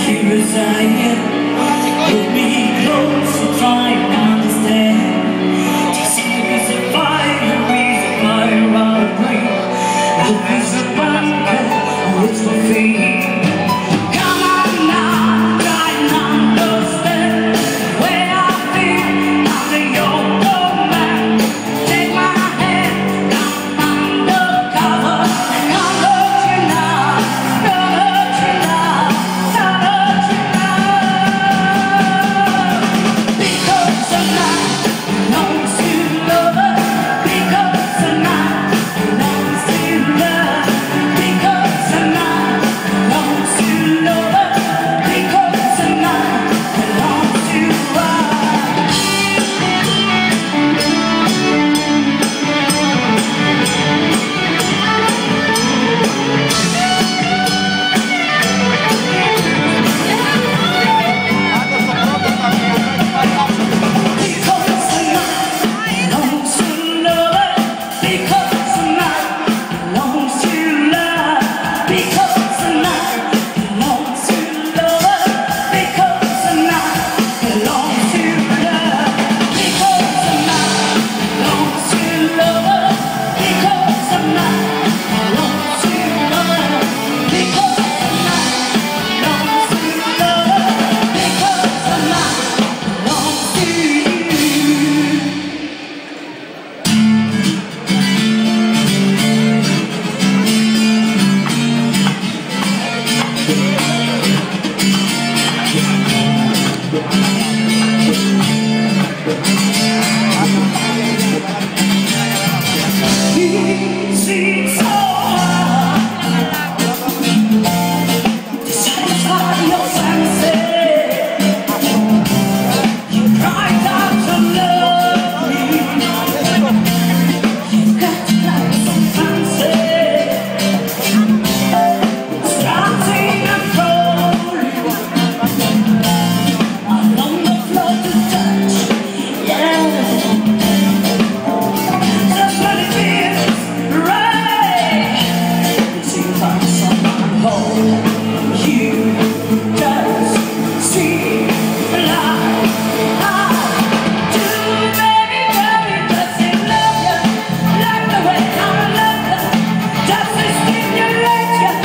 Here as I am, hold me close and try and understand. This is a fire, I'll breathe. Love is a bunker, it's my feet. Come on now, try and understand where I feel under your command. Take my hand, I'm undercover, and I'll hurt you now, I'll hurt you now, I'll hurt you now. Because tonight belongs to love, because tonight belongs to love, because tonight belongs to love, because tonight belongs to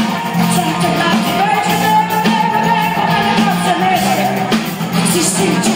see